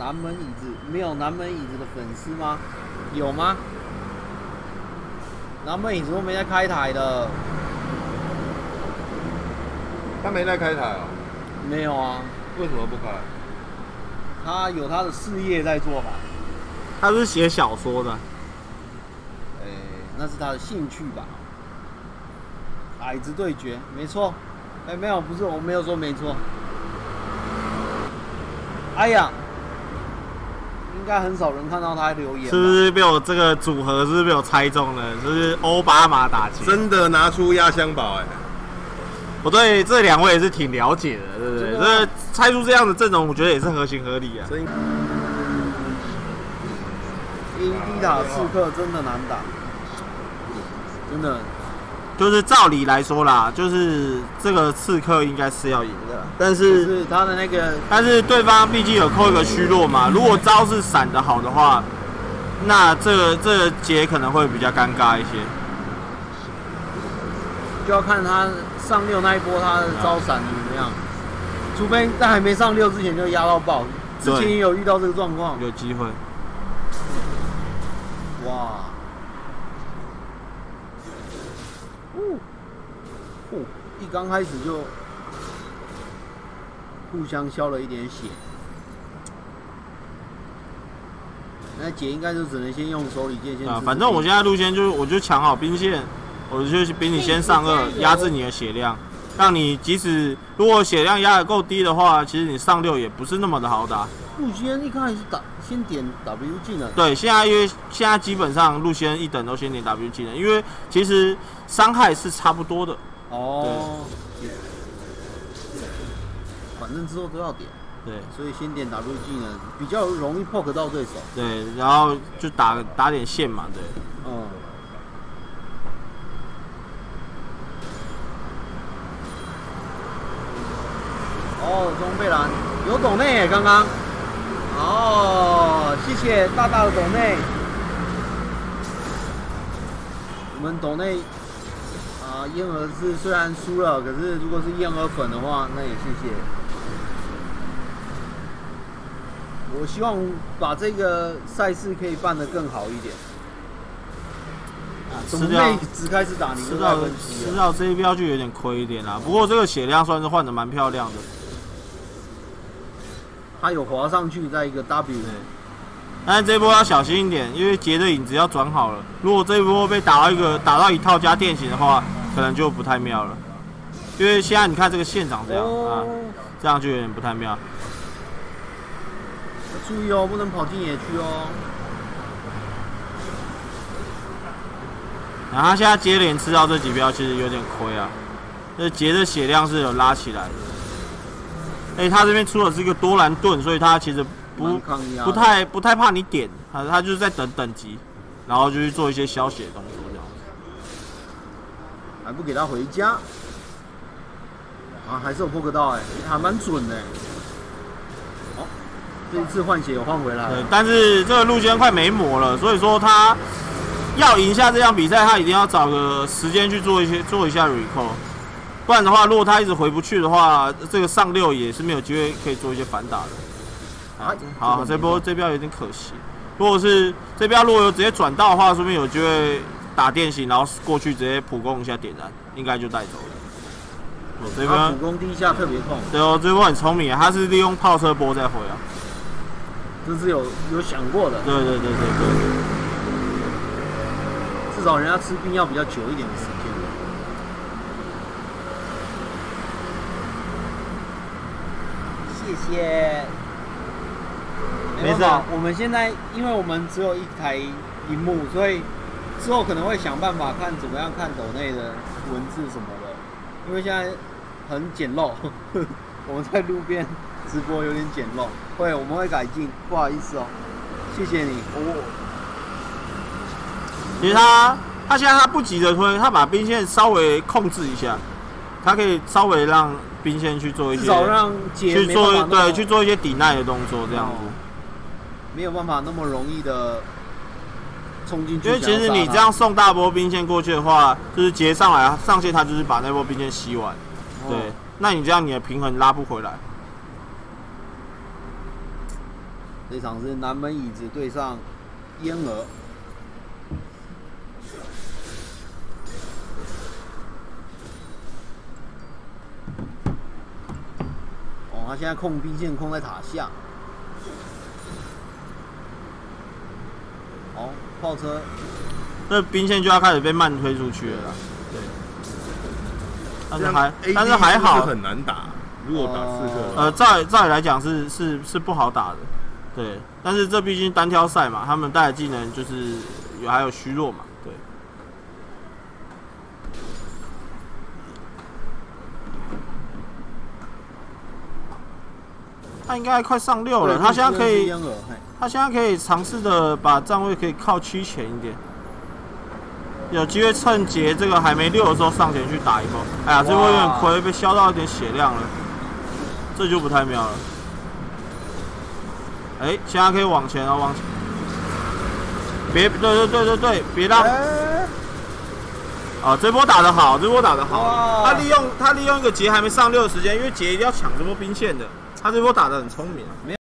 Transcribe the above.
南门椅子没有南门椅子的粉丝吗？有吗？南门椅子都没在开台的。 他没在开台哦。 没有啊。 为什么不开？ 他有他的事业在做吧。 他是写小说的。 那是他的兴趣吧。矮子对决，没错。没有，不是，我没有说没错。哎呀，应该很少人看到他留言。 是不是被我这个组合是不是被我猜中了？就是奥巴马打劫。 真的拿出压箱宝哎！ 我对这两位也是挺了解的，对不对？这猜出这样的阵容，我觉得也是合情合理啊。 英迪塔刺客真的难打，真的。 就是照理来说啦，就是这个刺客应该是要赢的，但是他的那个， 但是对方毕竟有扣一个虚弱嘛，如果招是闪的好的话，那这个劫可能会比较尴尬一些。 就要看他上6那一波他的招闪怎么样，除非在还没上6之前就压到爆。之前也有遇到这个状况， 有机会。 哇！一刚开始就互相消了一点血，那姐应该就只能先用手里剑先。 反正我现在路线就是，我就抢好兵线，我就比你先上2，压制你的血量，让你即使如果血量压得够低的话，其实你上6也不是那么的好打。 陆先一开始先点 W 技能。 对，因为现在基本上陆先1等都先点 W 技能，因为其实伤害是差不多的。 哦。反正之后都要点。 对。 所以先点 W 技能比较容易 poke 到对手。 对，然后就打点线嘛，对。 嗯。哦，中贝兰有抖内耶，刚刚。哦，谢谢大大的抖内。我们抖内燕鹅是虽然输了，可是如果是燕鹅粉的话，那也谢谢。我希望把这个赛事可以办得更好一点。抖内只开始打你就在分析了， 吃到这一标就有点亏一点啦。不过这个血量算是换得蛮漂亮的。 他有滑上去，在一个 W。 但是这一波要小心一点，因为劫的影子要转好了。如果这一波被打到一套加电刑的话，可能就不太妙了。因为现在你看这个线长这样啊，这样就有点不太妙。 注意哦，不能跑进野区哦。 然后他现在接连吃到这几标，其实有点亏啊。这劫的血量是有拉起来的。他这边出的是一个多兰盾，所以他其实不太怕你点，他就是在等级，然后就去做一些消血的动作这样子。 还不给他回家还是有poke到还蛮准的哦，这一次换血有换回来。 对，但是这个陆坚快没魔了，所以说他要赢下这场比赛，他一定要找个时间去做一下 recall。不然的话，如果他一直回不去的话，这个上6也是没有机会可以做一些反打的。好，这标有点可惜。如果是这标如果有直接转到的话，说不定有机会打电刑，然后过去直接普攻一下点燃，应该就带走了。这边普攻第一下特别痛。 对哦，这波很聪明啊，他是利用炮车波再回啊。 这是有想过的。 对。 至少人家吃兵要比较久一点的时间。谢谢。没办法，我们现在因为我们只有一台荧幕，所以之后可能会想办法看怎么样看抖内的文字什么的，因为现在很简陋，我们在路边直播有点简陋，我们会改进，不好意思哦，谢谢你。 其实他现在不急着推，他把兵线稍微控制一下，他可以稍微让兵线去做一些， 至少让去做一些抵耐的动作，这样子。 没有办法那么容易的冲进去。 因为其实你这样送大波兵线过去的话，就是劫上来上线，他就是把那波兵线吸完。对，那你这样你的平衡拉不回来。 这场是南门椅子对上烟鹅。哦，他现在控兵线控在塔下。哦，炮车。 这兵线就要开始被慢推出去了啦。对。但是还好， 很难打。如果打4个， 照理来讲是不好打的。对，但是这毕竟单挑赛嘛，他们带的技能就是还有虚弱嘛，对。他应该快上6了，他现在可以尝试的把站位可以靠区前一点，有机会趁杰这个还没6的时候上前去打一波。哎呀，这波有点亏，被削到一点血量了，这就不太妙了。哎，现在可以往前啊，往前！对，别让！哦，这波打得好，他利用一个杰还没上6的时间，因为杰一定要抢这波兵线的，他这波打得很聪明。